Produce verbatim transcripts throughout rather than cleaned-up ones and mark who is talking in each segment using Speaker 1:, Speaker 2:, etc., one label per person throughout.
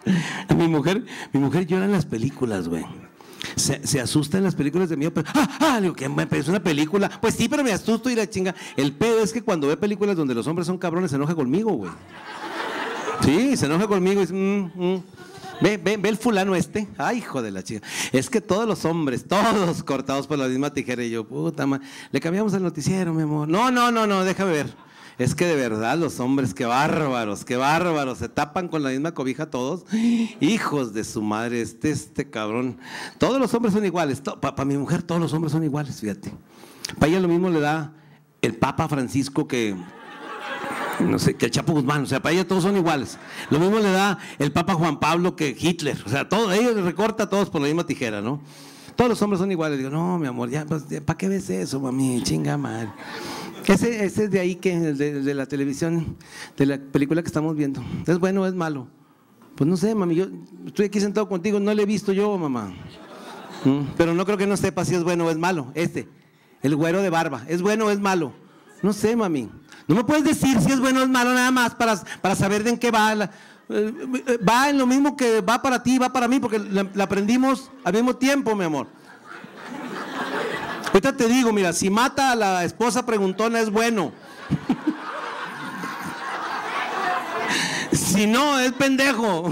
Speaker 1: Mi mujer, mi mujer llora en las películas, güey. Se, se asusta en las películas de miedo, pero, ah, ah, digo, que es una película. Pues sí, pero me asusto y la chinga. El pedo es que cuando ve películas donde los hombres son cabrones, se enoja conmigo, güey. Sí, se enoja conmigo y dice, mm, mm. Ve, ve, ve el fulano este. Ay, hijo de la chica. Es que todos los hombres, todos cortados por la misma tijera. Y yo, puta madre, le cambiamos el noticiero, mi amor. No, no, no, no, déjame ver. Es que de verdad los hombres, qué bárbaros, qué bárbaros, se tapan con la misma cobija todos. Hijos de su madre, este, este cabrón. Todos los hombres son iguales. Para pa mi mujer todos los hombres son iguales, fíjate. Para ella lo mismo le da el Papa Francisco que, no sé, que el Chapo Guzmán. O sea, para ella todos son iguales. Lo mismo le da el Papa Juan Pablo que Hitler. O sea, todo, ella recorta a todos por la misma tijera, ¿no? Todos los hombres son iguales. Digo, no, mi amor, ya, pues, ¿para qué ves eso, mami? Chinga madre. Ese, ese es de ahí, que el de, de la televisión, de la película que estamos viendo. ¿Es bueno o es malo? Pues no sé, mami, yo estoy aquí sentado contigo, no lo he visto yo, mamá. ¿Mm? Pero no creo que no sepa si es bueno o es malo. Este, el güero de barba, ¿es bueno o es malo? No sé, mami. No me puedes decir si es bueno o es malo nada más para, para saber de en qué va. La, eh, va en lo mismo que va para ti, va para mí, porque la, la aprendimos al mismo tiempo, mi amor. Ahorita te digo, mira, si mata a la esposa preguntona es bueno. Si no, es pendejo.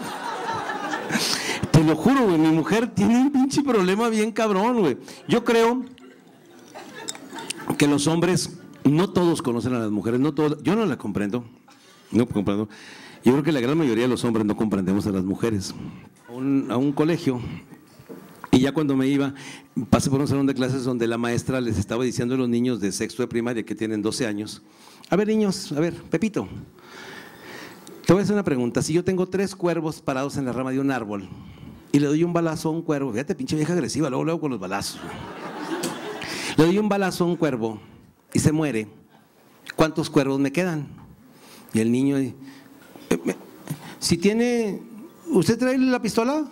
Speaker 1: Te lo juro, güey, mi mujer tiene un pinche problema bien cabrón, güey. Yo creo que los hombres, no todos conocen a las mujeres, no todos, yo no las comprendo, no comprendo. Yo creo que la gran mayoría de los hombres no comprendemos a las mujeres. A un, a un colegio. Y ya cuando me iba, pasé por un salón de clases donde la maestra les estaba diciendo a los niños de sexto de primaria que tienen doce años, a ver niños, a ver, Pepito, te voy a hacer una pregunta. Si yo tengo tres cuervos parados en la rama de un árbol y le doy un balazo a un cuervo, fíjate, pinche vieja agresiva, luego luego con los balazos. Le doy un balazo a un cuervo y se muere, ¿cuántos cuervos me quedan? Y el niño, eh, si tiene, ¿usted trae la pistola?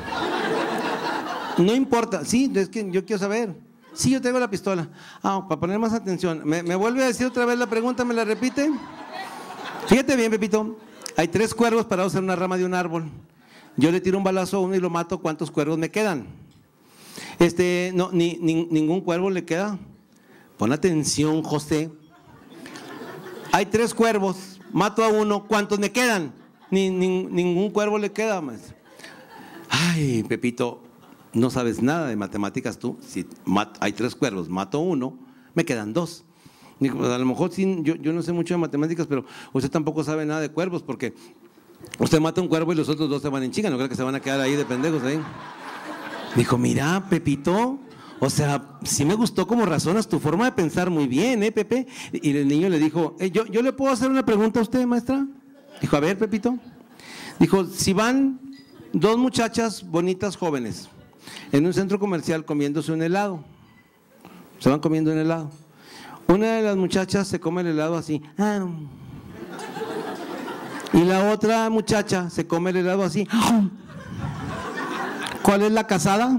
Speaker 1: No importa, sí, es que yo quiero saber. Sí, yo tengo la pistola. Ah, para poner más atención, ¿me, me vuelve a decir otra vez la pregunta? ¿Me la repite? Fíjate bien, Pepito. Hay tres cuervos parados en una rama de un árbol. Yo le tiro un balazo a uno y lo mato. ¿Cuántos cuervos me quedan? Este, no, ni, ni, ningún cuervo le queda. Pon atención, José. Hay tres cuervos, mato a uno. ¿Cuántos me quedan? Ni, ni, ningún cuervo le queda, maestro. Ay, Pepito. No sabes nada de matemáticas tú. Si hay tres cuervos, mato uno, me quedan dos. A lo mejor sí, yo, yo no sé mucho de matemáticas, pero usted tampoco sabe nada de cuervos, porque usted mata un cuervo y los otros dos se van en chinga, no creo que se van a quedar ahí de pendejos ahí. Dijo, mira, Pepito, o sea, sí me gustó como razonas, tu forma de pensar muy bien, ¿eh, Pepe? Y el niño le dijo, eh, ¿yo, ¿yo le puedo hacer una pregunta a usted, maestra? Dijo, a ver, Pepito. Dijo, si van dos muchachas bonitas jóvenes en un centro comercial comiéndose un helado, se van comiendo un helado, una de las muchachas se come el helado así, ah, y la otra muchacha se come el helado así, ah. ¿Cuál es la casada?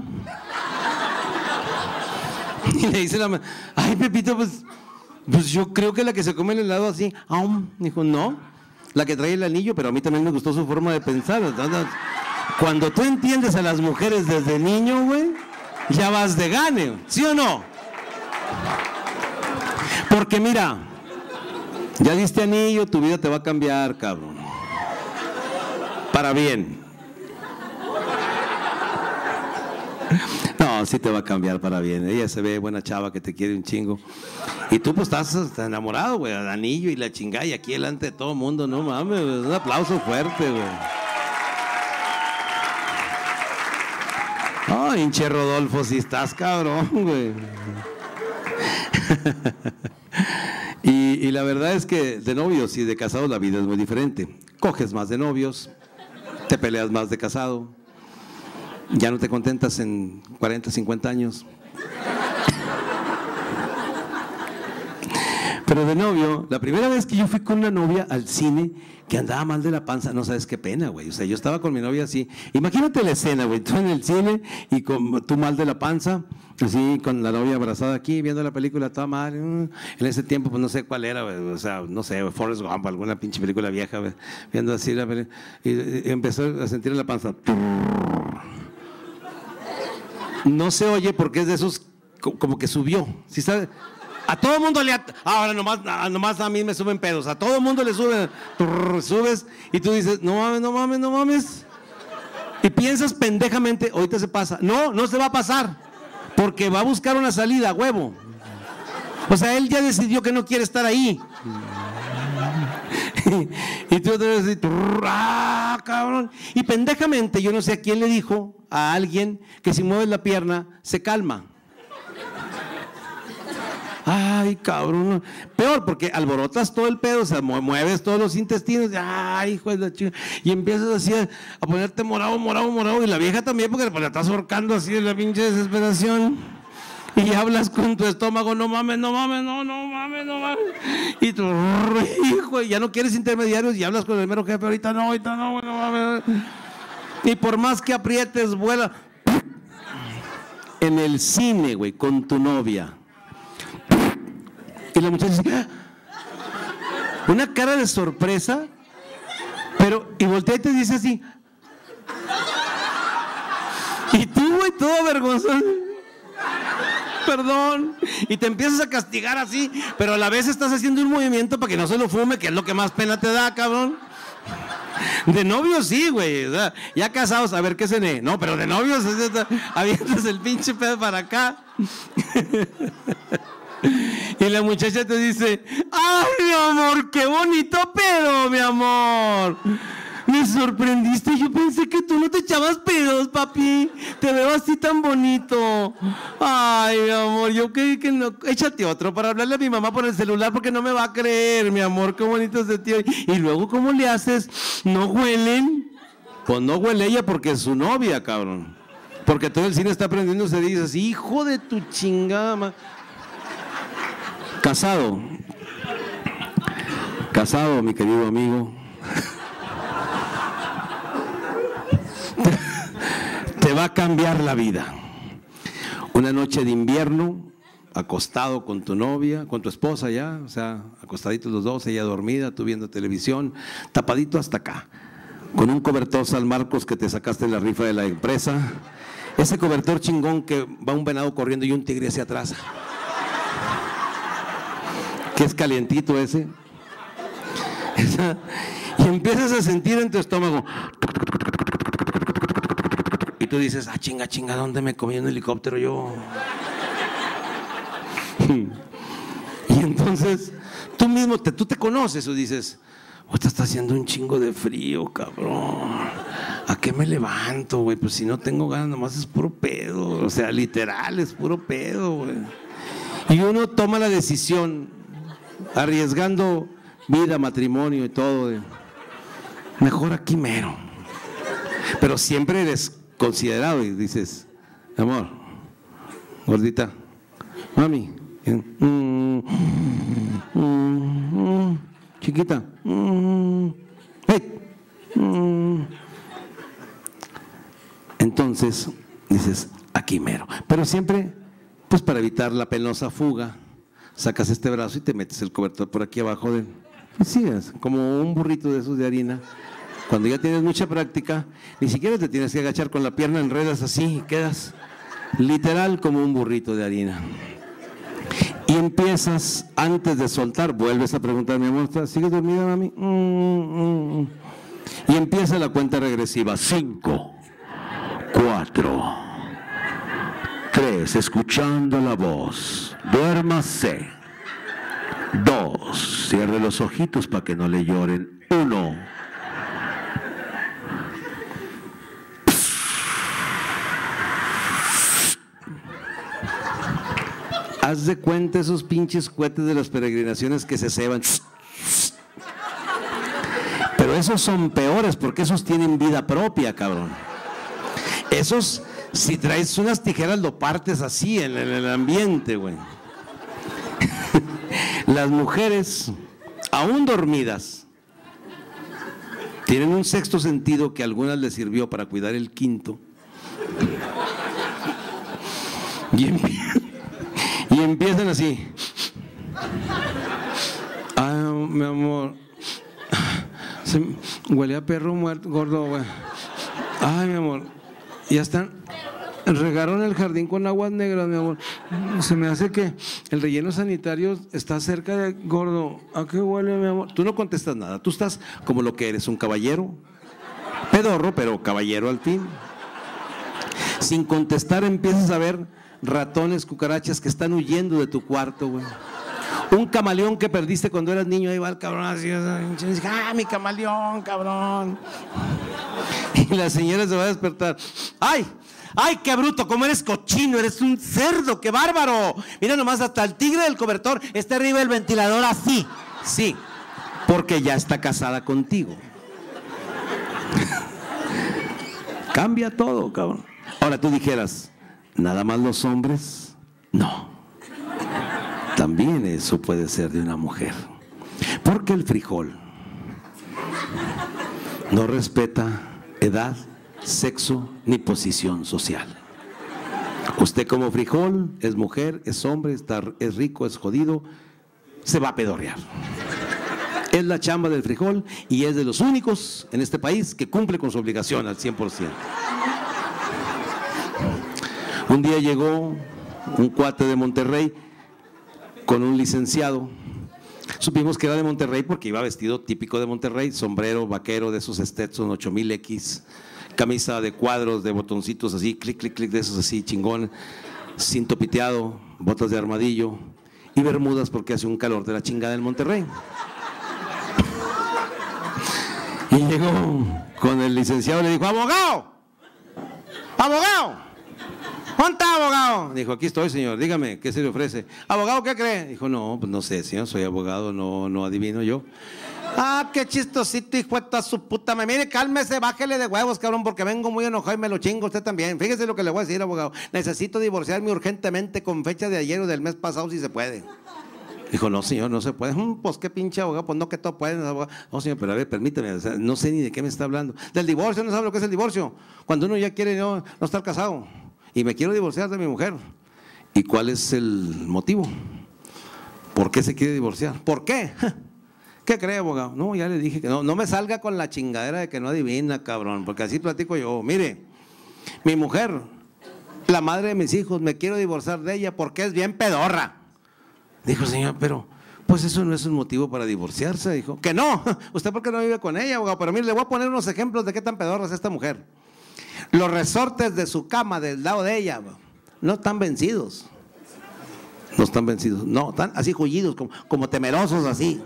Speaker 1: Y le dice la, ay, Pepito, pues, pues yo creo que la que se come el helado así, ah. Dijo, no, la que trae el anillo, pero a mí también me gustó su forma de pensar. Cuando tú entiendes a las mujeres desde niño, güey, ya vas de gane, ¿sí o no? Porque mira, ya diste anillo, tu vida te va a cambiar, cabrón. Para bien. No, sí te va a cambiar para bien. Ella se ve buena chava que te quiere un chingo. Y tú pues estás enamorado, güey, al anillo y la chingada, y aquí delante de todo el mundo, no mames, un aplauso fuerte, güey. Ay, hinche Rodolfo, si estás cabrón, güey. y, y la verdad es que de novios y de casados la vida es muy diferente. Coges más de novios, te peleas más de casado, ya no te contentas en cuarenta, cincuenta años. Pero de novio, la primera vez que yo fui con una novia al cine que andaba mal de la panza, no sabes qué pena, güey. O sea, yo estaba con mi novia así. Imagínate la escena, güey. Tú en el cine y con tú mal de la panza, así con la novia abrazada aquí, viendo la película toda mal. En ese tiempo, pues no sé cuál era, güey. O sea, no sé, Forrest Gump, alguna pinche película vieja, güey. Viendo así la película. Y, y empezó a sentir en la panza. No se oye porque es de esos como que subió. ¿Sí sabes? A todo mundo le... Ahora nomás, nomás a mí me suben pedos. A todo mundo le suben. Subes y tú dices, no mames, no mames, no mames. Y piensas pendejamente, ahorita se pasa. No, no se va a pasar. Porque va a buscar una salida, huevo. O sea, él ya decidió que no quiere estar ahí. Y tú te vas a decir, ¡ah, cabrón! Y pendejamente, yo no sé a quién le dijo a alguien que si mueves la pierna, se calma. Ay, cabrón. Peor, porque alborotas todo el pedo, o sea, mueves todos los intestinos. Ay, hijo de la chica. Y empiezas así a, a ponerte morado, morado, morado. Y la vieja también, porque pues, la estás ahorcando así de la pinche desesperación. Y hablas con tu estómago, no mames, no mames, no, no mames, no mames. Y tú, hijo, ya no quieres intermediarios y hablas con el mero jefe. Ahorita no, ahorita no, no mames. Y por más que aprietes, vuela. En el cine, güey, con tu novia. Y la muchacha dice, ¡ah! Una cara de sorpresa, pero, y voltea y te dice así. Y tú, güey, todo vergonzoso. Perdón. Y te empiezas a castigar así, pero a la vez estás haciendo un movimiento para que no se lo fume, que es lo que más pena te da, cabrón. De novios sí, güey. O sea, ya casados, a ver qué cené. No, pero de novios, avientas el pinche pedo para acá. Y la muchacha te dice, ¡ay, mi amor, qué bonito pedo, mi amor! Me sorprendiste, yo pensé que tú no te echabas pedos, papi. Te veo así tan bonito. Ay, mi amor, yo creí que no. Échate otro para hablarle a mi mamá por el celular porque no me va a creer, mi amor, qué bonito ese tío. Y luego, ¿cómo le haces? ¿No huelen? Pues no huele ella porque es su novia, cabrón. Porque todo el cine está prendiéndose y dices, hijo de tu chingada, ma. Casado, casado, mi querido amigo, te va a cambiar la vida. Una noche de invierno, acostado con tu novia, con tu esposa ya, o sea, acostaditos los dos, ella dormida, tú viendo televisión, tapadito hasta acá, con un cobertor San Marcos que te sacaste en la rifa de la empresa, ese cobertor chingón que va un venado corriendo y un tigre hacia atrás. Que es calientito ese. Y empiezas a sentir en tu estómago. Y tú dices, ah, chinga, chinga, ¿dónde me comí un helicóptero yo? Y entonces, tú mismo, te, tú te conoces o dices, ahorita está haciendo un chingo de frío, cabrón. ¿A qué me levanto, güey? Pues si no tengo ganas, nomás es puro pedo. O sea, literal, es puro pedo, güey. Y uno toma la decisión, arriesgando vida, matrimonio y todo, de, mejor aquí mero. Pero siempre eres considerado y dices, amor, gordita, mami, mm, mm, mm, chiquita, mm, hey, mm. Entonces dices, aquí mero. Pero siempre, pues para evitar la penosa fuga, sacas este brazo y te metes el cobertor por aquí abajo de, pues sí, es como un burrito de esos de harina. Cuando ya tienes mucha práctica, ni siquiera te tienes que agachar con la pierna, enredas así y quedas literal como un burrito de harina. Y empiezas, antes de soltar, vuelves a preguntar, mi amor, ¿sigues dormida, mami? Mm, mm, mm. Y empieza la cuenta regresiva. Cinco, cuatro, tres, escuchando la voz. Duérmase. Dos, cierre los ojitos para que no le lloren. Uno. Haz de cuenta esos pinches cohetes de las peregrinaciones que se ceban. Pero esos son peores porque esos tienen vida propia, cabrón. Esos, si traes unas tijeras, lo partes así en el ambiente, güey. Las mujeres, aún dormidas, tienen un sexto sentido que a algunas les sirvió para cuidar el quinto. Y, empie y empiezan así. Ay, mi amor, se huele a perro muerto, gordo, güey. Ay, mi amor, ya están, regaron el jardín con aguas negras, mi amor. Se me hace que el relleno sanitario está cerca de, gordo. ¿A qué huele, mi amor? Tú no contestas nada, tú estás como lo que eres, un caballero, pedorro, pero caballero al fin. Sin contestar empiezas a ver ratones, cucarachas que están huyendo de tu cuarto, güey. Un camaleón que perdiste cuando eras niño, ahí va el cabrón así, ah, mi camaleón, cabrón. Y la señora se va a despertar. ¡Ay! ¡Ay, qué bruto! ¿Cómo eres cochino? ¡Eres un cerdo! ¡Qué bárbaro! Mira nomás, hasta el tigre del cobertor está arriba del ventilador así. Sí, porque ya está casada contigo. Cambia todo, cabrón. Ahora tú dijeras, ¿nada más los hombres? No. También eso puede ser de una mujer. Porque el frijol no respeta edad, sexo ni posición social. Usted como frijol es mujer, es hombre, está, es rico, es jodido, se va a pedorrear. Es la chamba del frijol y es de los únicos en este país que cumple con su obligación al cien por ciento. Un día llegó un cuate de Monterrey con un licenciado. Supimos que era de Monterrey porque iba vestido típico de Monterrey, sombrero vaquero de esos Stetson ocho mil equis, camisa de cuadros, de botoncitos así, clic, clic, clic, de esos así, chingón, cinto piteado, botas de armadillo y bermudas porque hace un calor de la chingada en Monterrey. Y llegó con el licenciado y le dijo, abogado, abogado, ¿dónde está, abogado? Dijo, aquí estoy, señor, dígame, ¿qué se le ofrece? ¿Abogado qué cree? Dijo, no, pues no sé, señor, soy abogado, no, no adivino yo. Ah, qué chistosito, hijo de su puta. Me mire, cálmese, bájele de huevos, cabrón, porque vengo muy enojado y me lo chingo usted también. Fíjese lo que le voy a decir, abogado. Necesito divorciarme urgentemente con fecha de ayer o del mes pasado, si se puede. Dijo, no, señor, no se puede. Mm, pues qué pinche abogado, pues no, que todo puede. Abogado. No, señor, pero a ver, permíteme, o sea, no sé ni de qué me está hablando. Del divorcio, no sabe lo que es el divorcio. Cuando uno ya quiere no, no estar casado. Y me quiero divorciar de mi mujer. ¿Y cuál es el motivo? ¿Por qué se quiere divorciar? ¿Por qué? ¿Qué cree, abogado? No, ya le dije que no. No me salga con la chingadera de que no adivina, cabrón, porque así platico yo. Mire, mi mujer, la madre de mis hijos, me quiero divorciar de ella porque es bien pedorra. Dijo, señor, pero pues eso no es un motivo para divorciarse. Dijo, que no. ¿Usted por qué no vive con ella, abogado? Pero mire, le voy a poner unos ejemplos de qué tan pedorra es esta mujer. Los resortes de su cama del lado de ella no están vencidos. No están vencidos. No, están así jullidos, como, como temerosos así.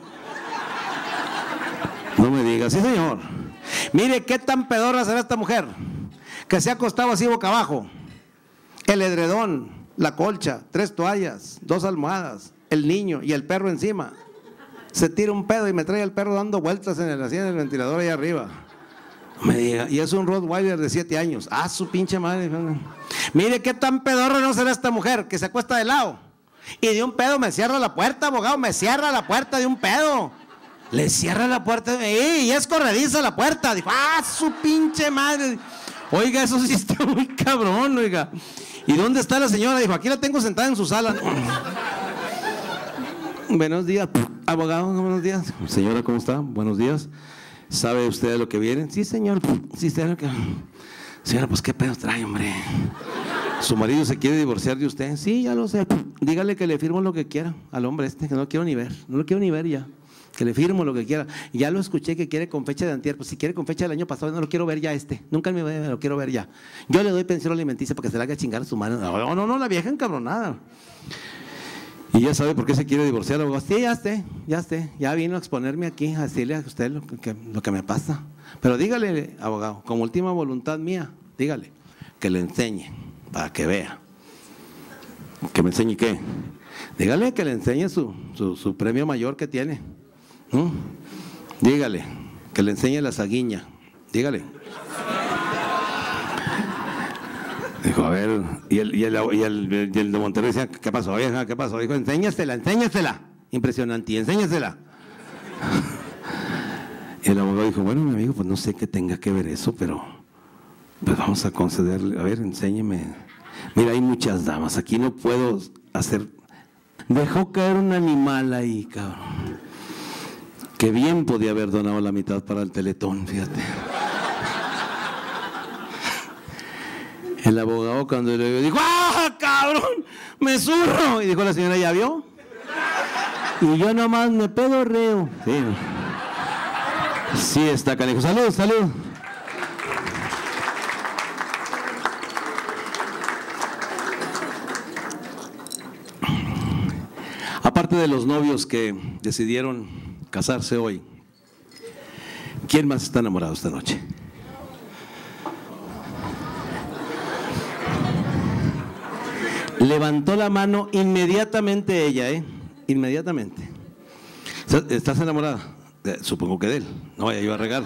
Speaker 1: No me diga, sí, señor. Mire qué tan pedorra será esta mujer, que se ha acostado así boca abajo. El edredón, la colcha, tres toallas, dos almohadas, el niño y el perro encima. Se tira un pedo y me trae el perro dando vueltas en el asiento del ventilador ahí arriba. Me diga, y es un Rottweiler de siete años. Ah, su pinche madre. Mire qué tan pedorra no será esta mujer, que se acuesta de lado. Y de un pedo me cierra la puerta, abogado, me cierra la puerta de un pedo. Le cierra la puerta, y es corrediza la puerta. Dijo, ah, su pinche madre. Oiga, eso sí está muy cabrón, oiga. ¿Y dónde está la señora? Dijo, aquí la tengo sentada en su sala. Buenos días, abogado, buenos días. Señora, ¿cómo está? Buenos días. ¿Sabe usted de lo que viene? Sí, señor. Sí, señor. Señora, pues qué pedo trae, hombre. ¿Su marido se quiere divorciar de usted? Sí, ya lo sé. Dígale que le firmo lo que quiera al hombre este, que no lo quiero ni ver. No lo quiero ni ver ya. Que le firmo lo que quiera. Ya lo escuché que quiere con fecha de antier. Pues si quiere con fecha del año pasado, no lo quiero ver ya este. Nunca me, me lo quiero ver ya. Yo le doy pensión alimenticia para que se le haga chingar a su madre. No, no, no, la vieja encabronada. Y ya sabe por qué se quiere divorciar. Sí, ya esté, ya esté. Ya vino a exponerme aquí, a decirle a usted lo que, lo que me pasa. Pero dígale, abogado, como última voluntad mía, dígale, que le enseñe, para que vea. ¿Que me enseñe qué? Dígale que le enseñe su, su, su premio mayor que tiene. ¿Mm? Dígale, que le enseñe la saguiña. Dígale. Dijo, a ver, y el, y el, y el, y el de Monterrey decía, ¿qué pasó, vieja? ¿Qué pasó? Dijo, enséñasela, enséñasela. impresionante, y enséñasela. Y el abogado dijo, bueno, mi amigo, pues no sé qué tenga que ver eso, pero pues vamos a concederle, a ver, enséñeme. Mira, hay muchas damas, aquí no puedo hacer... Dejó caer un animal ahí, cabrón, que bien podía haber donado la mitad para el Teletón, fíjate. El abogado cuando le vio dijo, ¡ah, cabrón! ¡Me zurro! Y dijo la señora, ¿ya vio? Y yo nomás me pedorreo. Sí, sí está canijo. Salud, salud. Aparte de los novios que decidieron casarse hoy, ¿quién más está enamorado esta noche? Levantó la mano inmediatamente ella, ¿eh? Inmediatamente. ¿Estás enamorada? Eh, supongo que de él. No vaya yo a regar.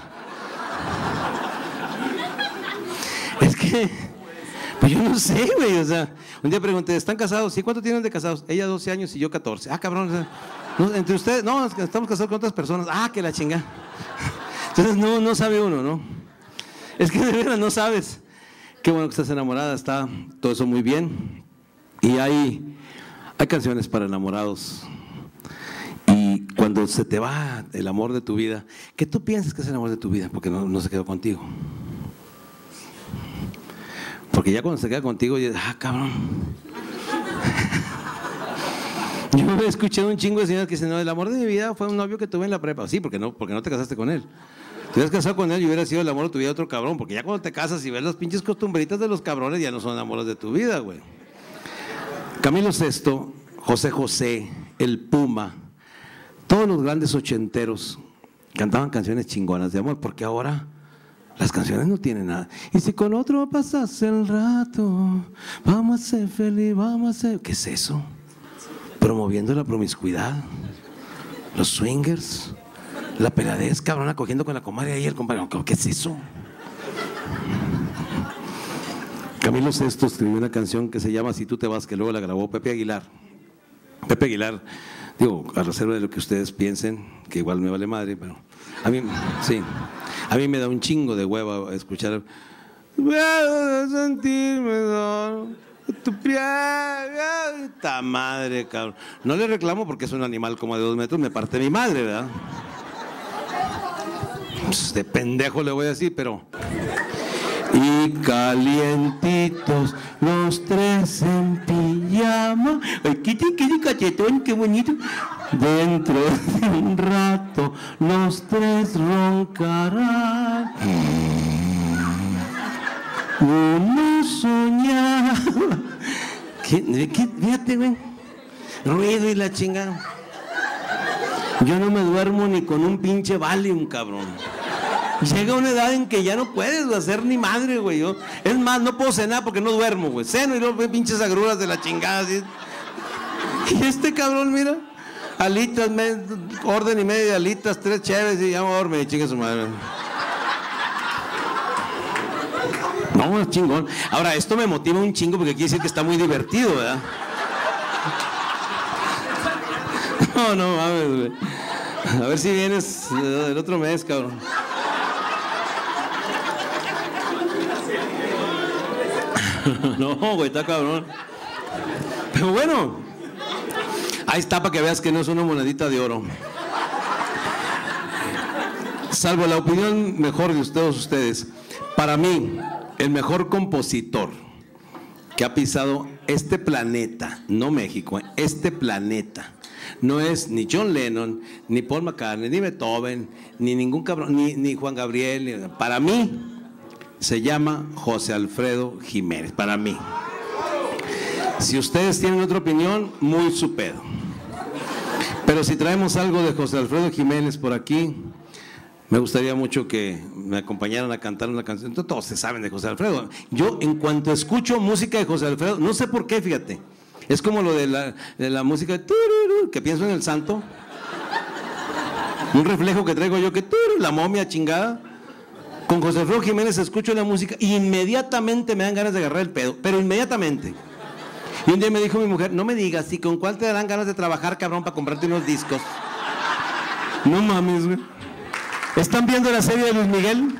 Speaker 1: Es que, pues yo no sé, güey. O sea, un día pregunté, ¿están casados? ¿Sí? ¿Cuánto tienen de casados? Ella doce años y yo catorce. Ah, cabrón. O sea, no, entre ustedes, no, estamos casados con otras personas. Ah, que la chinga. Entonces no, no sabe uno, ¿no? Es que de verdad no sabes. Qué bueno que estás enamorada, está todo eso muy bien. Y hay, hay canciones para enamorados. Y cuando se te va el amor de tu vida, ¿qué tú piensas que es el amor de tu vida? Porque no, no se quedó contigo. Porque ya cuando se queda contigo, dices, ah, cabrón. Yo escuché un chingo de señoras que dicen, no, el amor de mi vida fue un novio que tuve en la prepa. Sí, porque no, porque no te casaste con él. Te hubieras casado con él y hubiera sido el amor de tu vida otro cabrón. Porque ya cuando te casas y ves las pinches costumbritas de los cabrones, ya no son amores de tu vida, güey. Camilo Sesto, José José, el Puma, todos los grandes ochenteros cantaban canciones chingonas de amor, porque ahora las canciones no tienen nada. Y si con otro pasas el rato, vamos a ser feliz, vamos a ser... ¿Qué es eso? Promoviendo la promiscuidad, los swingers, la peladez, cabrona, cogiendo con la comadre ahí el compadre. ¿Qué es eso? Camilo Sesto escribió una canción que se llama Si tú te vas, que luego la grabó Pepe Aguilar. Pepe Aguilar, digo, a reserva de lo que ustedes piensen, que igual me vale madre, pero a mí, sí, a mí me da un chingo de hueva escuchar. Voy a sentirme solo, tu piel, esta madre, cabrón. No le reclamo porque es un animal como de dos metros, me parte mi madre, ¿verdad? Pues de pendejo le voy a decir, pero... Y calientitos los tres en pijama. Ay, qué, qué cachetón, qué bonito. Dentro de un rato los tres roncarán. Uno soñaba. ¿Qué, qué, fíjate, güey. Ruido y la chingada. Yo no me duermo ni con un pinche Valium, cabrón. Llega una edad en que ya no puedes hacer ni madre, güey. Yo, es más, no puedo cenar porque no duermo, güey. Ceno y luego veo pinches agruras de la chingada. ¿Sí? Y este cabrón, mira, alitas, me, orden y media de alitas, tres chéves y ya me dormí, y chinga su madre. No, es chingón. Ahora, esto me motiva un chingo porque quiere decir que está muy divertido, ¿verdad? No, no mames, güey. A ver si vienes el otro mes, cabrón. No, güey, está cabrón. Pero bueno, ahí está para que veas que no es una monedita de oro. Salvo la opinión mejor de todos ustedes, para mí, el mejor compositor que ha pisado este planeta, no México, este planeta, no es ni John Lennon, ni Paul McCartney, ni Beethoven, ni ningún cabrón, ni, ni Juan Gabriel. Ni, para mí, se llama José Alfredo Jiménez, para mí. Si ustedes tienen otra opinión, muy su pedo. Pero si traemos algo de José Alfredo Jiménez por aquí, me gustaría mucho que me acompañaran a cantar una canción. Todos se saben de José Alfredo. Yo, en cuanto escucho música de José Alfredo, no sé por qué, fíjate. Es como lo de la, de la música que pienso en el santo. Un reflejo que traigo yo que la momia chingada. Con José Alfredo Jiménez escucho la música y inmediatamente me dan ganas de agarrar el pedo, pero inmediatamente. Y un día me dijo mi mujer, no me digas, ¿y con cuál te darán ganas de trabajar, cabrón, para comprarte unos discos? No mames, güey. ¿Están viendo la serie de Luis Miguel?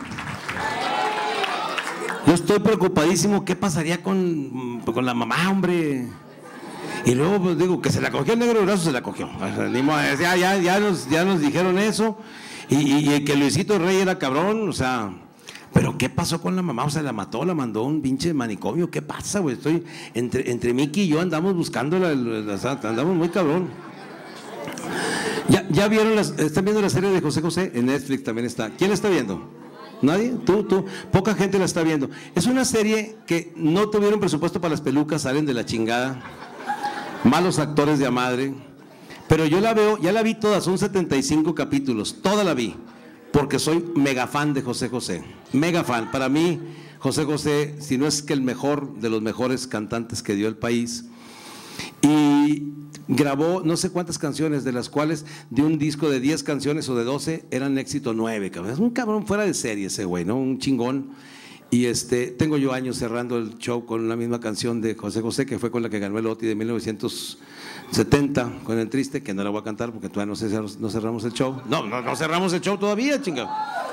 Speaker 1: Yo estoy preocupadísimo, ¿qué pasaría con, con la mamá, hombre? Y luego pues, digo, que se la cogió el negro de brazo, se la cogió. Ya, ya, ya, nos, ya nos dijeron eso. Y, y, y que Luisito Rey era cabrón, o sea... Pero ¿qué pasó con la mamá? O sea, la mató, la mandó a un pinche manicomio. ¿Qué pasa, güey? Estoy, entre, entre Miki y yo andamos buscando, la, la, la, andamos muy cabrón. ¿Ya, ya vieron, las, están viendo la serie de José José? En Netflix también está. ¿Quién la está viendo? ¿Nadie? ¿Tú? ¿Tú? Poca gente la está viendo. Es una serie que no tuvieron presupuesto para las pelucas, salen de la chingada. Malos actores de a madre. Pero yo la veo, ya la vi toda, son setenta y cinco capítulos, toda la vi. Porque soy mega fan de José José, mega fan. Para mí, José José, si no es que el mejor de los mejores cantantes que dio el país. Y grabó no sé cuántas canciones, de las cuales de un disco de diez canciones o de doce, eran éxito nueve, cabrón. Es un cabrón fuera de serie ese güey, ¿no? Un chingón. Y este, tengo yo años cerrando el show con la misma canción de José José, que fue con la que ganó el O T I de mil novecientos setenta, con El Triste, que no la voy a cantar porque todavía no, no cerramos el show. No, no, no cerramos el show todavía, chingado.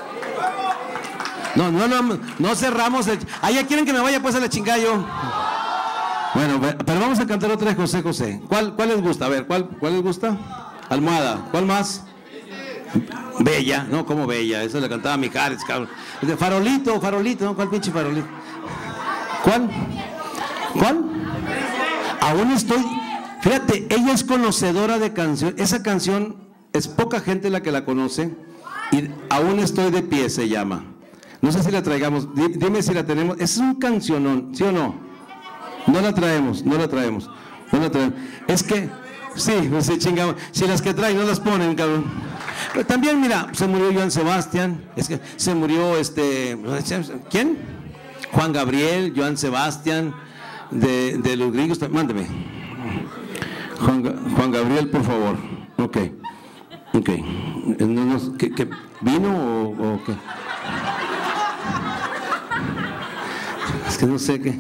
Speaker 1: No, no, no, no cerramos el... Ah, ya quieren que me vaya pues a la chingada yo. Bueno, pero vamos a cantar otra de José José. ¿Cuál, cuál les gusta? A ver, ¿cuál, cuál les gusta? Almohada. ¿Cuál más? Bella. No, ¿cómo Bella? Eso le cantaba a Mijares, cabrón. De Farolito, Farolito, ¿no? ¿Cuál pinche Farolito? ¿Cuál? ¿Cuál? Aún estoy... Fíjate, ella es conocedora de canción. Esa canción es poca gente la que la conoce. Y Aún estoy de pie se llama. No sé si la traigamos. Dime si la tenemos. Es un cancionón, ¿sí o no? No la traemos, no la traemos. No la traemos. Es que, sí, no sé, chingamos. Si las que traen no las ponen, cabrón. Pero también, mira, se murió Joan Sebastián. Es que se murió este. ¿Quién? Juan Gabriel, Joan Sebastián, de, de los gringos. Mándeme. Juan, Juan Gabriel, por favor. Ok. Ok. No, no, ¿qué, qué, ¿Vino o, o qué? Es que no sé qué.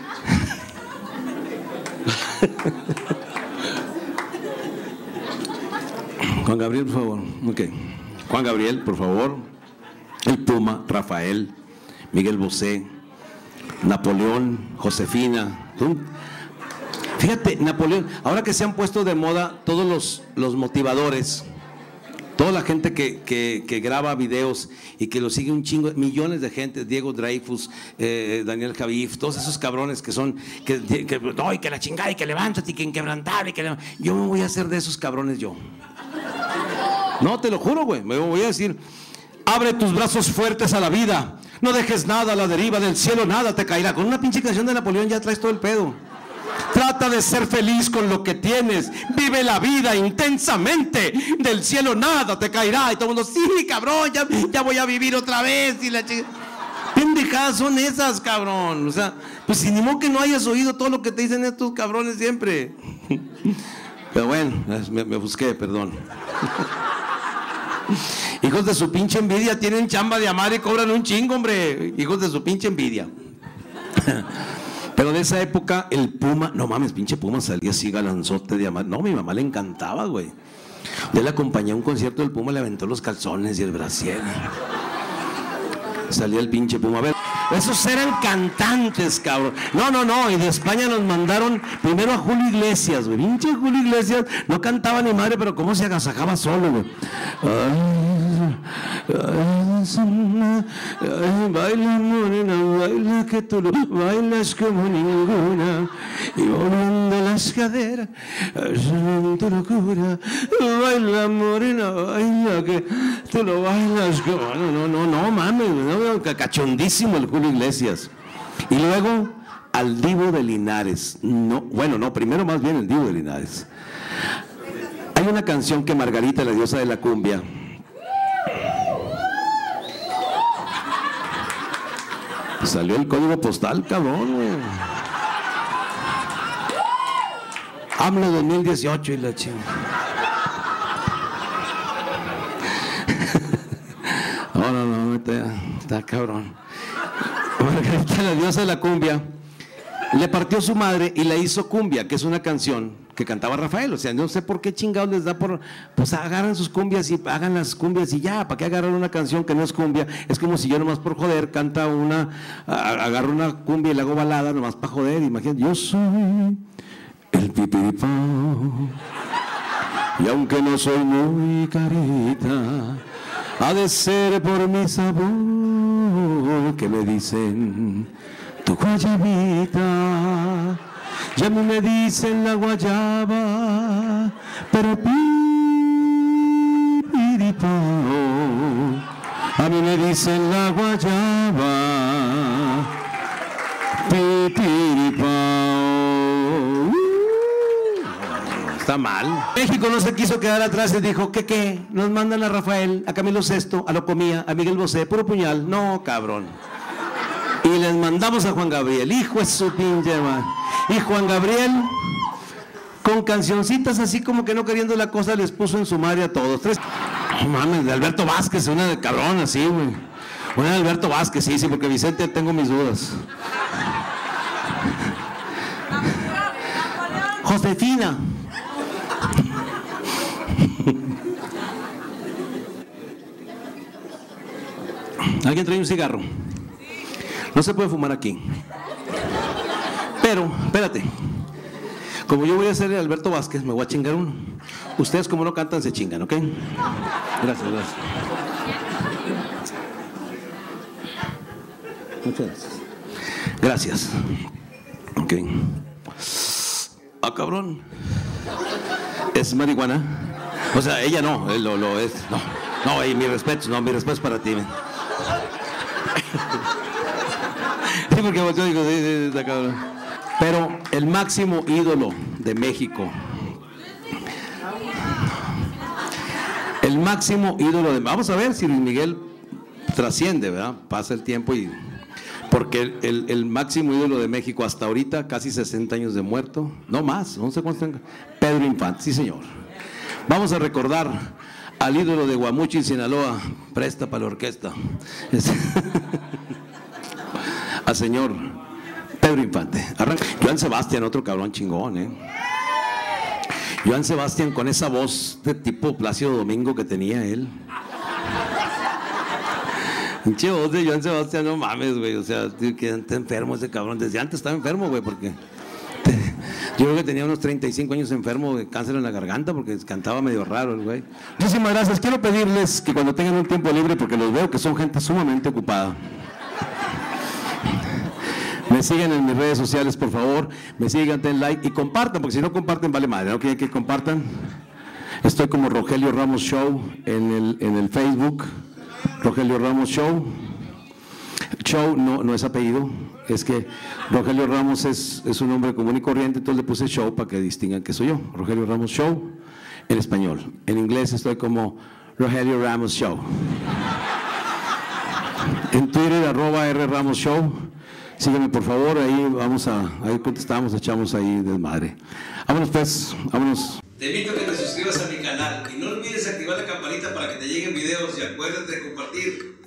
Speaker 1: Juan Gabriel, por favor. Ok. Juan Gabriel, por favor. El Puma, Rafael, Miguel Bosé, Napoleón, Josefina. ¿Tú? Fíjate, Napoleón, ahora que se han puesto de moda todos los, los motivadores, toda la gente que, que, que graba videos y que lo sigue un chingo, millones de gente, Diego Dreyfus, eh, Daniel Javif, todos esos cabrones que son, que, que, no, y que la chingada, y que levántate, y que inquebrantable, y que yo me voy a hacer de esos cabrones yo. No, te lo juro, güey, me voy a decir, abre tus brazos fuertes a la vida, no dejes nada a la deriva, del cielo nada te caerá. Con una pinche canción de Napoleón ya traes todo el pedo. Trata de ser feliz con lo que tienes. Vive la vida intensamente. Del cielo nada te caerá. Y todo el mundo, sí, cabrón, ya, ya voy a vivir otra vez. Y la chica... pendejadas son esas, cabrón. O sea, pues si ni modo que no hayas oído todo lo que te dicen estos cabrones siempre. Pero bueno, me, me busqué, perdón. Hijos de su pinche envidia, tienen chamba de amar y cobran un chingo, hombre. Hijos de su pinche envidia. Pero de esa época, el Puma, no mames, pinche Puma salía así galanzote de amar. No, mi mamá le encantaba, güey. Yo le acompañé a un concierto del Puma, le aventó los calzones y el brasier. Salía el pinche Puma. A ver, esos eran cantantes, cabrón. No, no, no, y de España nos mandaron primero a Julio Iglesias, güey. Pinche Julio Iglesias, no cantaba ni madre, pero cómo se agasajaba solo, güey. Ay, ay, ay, baila morena, baila que tú lo bailas como ninguna. Y moviendo las caderas, es tu locura. Baila morena, baila que tú lo bailas como... No, no, no, no, mames, no. Cachondísimo el Julio Iglesias. Y luego al Divo de Linares. No, bueno, no, primero más bien el Divo de Linares. Hay una canción que Margarita, la diosa de la cumbia, salió el código postal, cabrón, güey. AMLO dos mil dieciocho y la chingada. No, no, no, está, está cabrón. Margarita, la diosa de la cumbia, le partió su madre y la hizo cumbia, que es una canción que cantaba Rafael. O sea, no sé por qué chingados les da por... Pues agarran sus cumbias y hagan las cumbias y ya, ¿para qué agarrar una canción que no es cumbia? Es como si yo nomás por joder canta una... Agarro una cumbia y le hago balada nomás para joder. Imagínate, yo soy el pipiripao y aunque no soy muy carita, ha de ser por mi sabor que me dicen tu guayabita. Ya a mí me dicen la guayaba, pero pipiripao. A mí me dicen la guayaba, pipiripao. Está mal. México no se quiso quedar atrás y dijo, ¿qué qué? Nos mandan a Rafael, a Camilo Sesto, a Locomía, a Miguel Bosé, puro puñal. No, cabrón. Y les mandamos a Juan Gabriel, hijo de su pinche madre. Y Juan Gabriel, con cancioncitas así como que no queriendo la cosa, les puso en su madre a todos. Tres, no mames, de Alberto Vázquez, una de cabrón así, güey. Una de Alberto Vázquez, sí, sí, porque Vicente tengo mis dudas. Josefina. ¿Alguien trae un cigarro? No se puede fumar aquí. Pero, espérate. Como yo voy a ser Alberto Vázquez, me voy a chingar uno. Ustedes como no cantan, se chingan, ¿ok? Gracias, gracias. Muchas gracias. Gracias. Ok. Ah, cabrón. ¿Es marihuana? O sea, ella no, él lo, lo es. No, no, y mi respeto, no, mi respeto es para ti. Sí, porque yo digo, sí, sí, está cabrón. Pero el máximo ídolo de México, el máximo ídolo de... Vamos a ver si Luis Miguel trasciende, ¿verdad? Pasa el tiempo y... Porque el, el, el máximo ídolo de México hasta ahorita, casi sesenta años de muerto, no más, no sé cuántos tenga, Pedro Infante, sí señor. Vamos a recordar al ídolo de Guamuchil, Sinaloa, presta para la orquesta. Al señor Pedro Infante. Arranca. Joan Sebastián, otro cabrón chingón, ¿eh? Joan Sebastián con esa voz de tipo Plácido Domingo que tenía él. Pinche voz de Joan Sebastián, no mames, güey. O sea, que está enfermo ese cabrón. Desde antes estaba enfermo, güey, porque te, yo creo que tenía unos treinta y cinco años enfermo de cáncer en la garganta porque cantaba medio raro el güey. Muchísimas gracias. Quiero pedirles que cuando tengan un tiempo libre, porque los veo que son gente sumamente ocupada, me sigan en mis redes sociales, por favor. Me sigan, den like y compartan, porque si no comparten, vale madre. ¿No quieren que compartan? Estoy como Rogelio Ramos Show en el, en el Facebook. Rogelio Ramos Show. Show no, no es apellido, es que Rogelio Ramos es, es un nombre común y corriente, entonces le puse Show para que distingan que soy yo. Rogelio Ramos Show en español. En inglés estoy como Rogelio Ramos Show. En Twitter, arroba R Ramos Show. Sígueme por favor, ahí vamos a, ahí contestamos, echamos ahí desmadre. Vámonos pues, vámonos. Te invito a que te suscribas a mi canal y no olvides activar la campanita para que te lleguen videos y acuérdate de compartir.